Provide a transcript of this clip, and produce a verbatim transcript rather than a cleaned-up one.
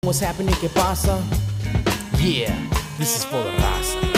What's happening? ¿Qué pasa? Yeah, this is for the raza.